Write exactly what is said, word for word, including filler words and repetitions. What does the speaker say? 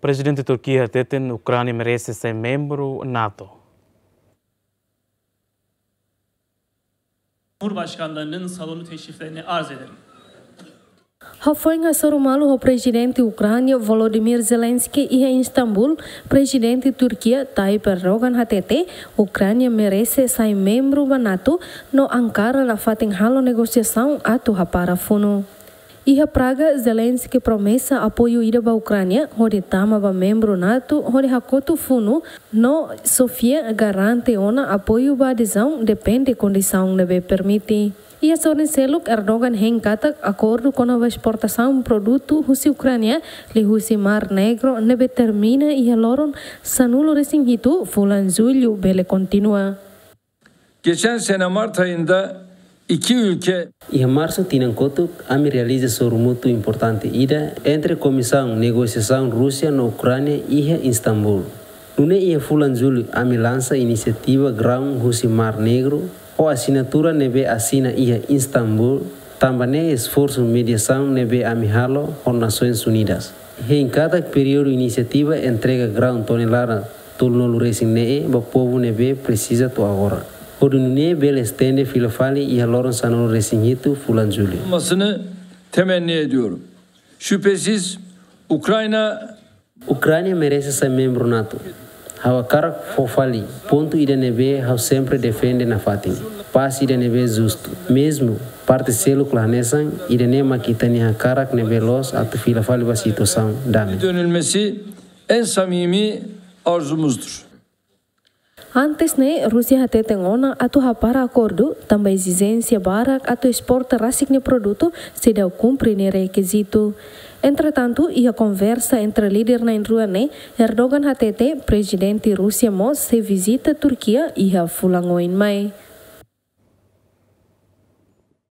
Presidente da Turquia teten Ucrânia merece ser membro NATO. Cumhurbaşkanlarının salonu teşriflerini arz ederim. Foi nga sarumalu o presidente Ucrânia Volodymyr Zelensky e em Istambul, presidente Turquia Tayyip Erdogan hatete, Ucrânia merece ser membro da NATO, no Ankara la fatem halo negociação atu hapara funo. Iha Praga, Zelensky promessa apoio ida ba Ucrânia, onde tama ba membro NATO, onde hakoto funo, no Sofia garante ona apoio ba adesão, depende condição nebe permite. E a Soren Seluk Erdogan henkatak acordo com a exportação de produto russo Ucrânia, li russo Mar Negro, nebe termina e a loron sanulo resingitu, fulan julho bele continua. Geçen sene Mart ayında iki ülke e em março Tinankotuk ami realiza sorumuto importante ida entre a Comissão Negociação Rússia na Ucrânia e Istambul. Nune ia fulan julho ami lança iniciativa Grão Russo Mar Negro. O assinatura nebe assina ia Istambul, também esforço de mediação nebe amihalo com Nações Unidas. Em cada período iniciativa entrega grão tonelada tolnolo racing nee, o povo nebe precisa to agora. O dunune bel estende filofali e a loron sanolo racing hito fulan julho. Olmasını temenni ediyorum. Şüphesiz Ukrayna Ucrânia merece ser membro NATO. Hawa karak fofali, ponto ida nebe hau sempre defende na fatin. Paz ida nebe justo. Mesmo parte selo klanesan ida ne makitani ha karak nebe los atu fila fali ba situação dame. Dönülmesi en samimi arzumuzdur. Antes ne Rússia hateten ona atu hapara acordo, também exigência barak atu exporta rasik produto se deu cumpre ne requisito. Entretanto, e a conversa entre líder na Ruane, Erdogan hatete, presidente Rússia mos se visita Turquia e a fulangoin mai.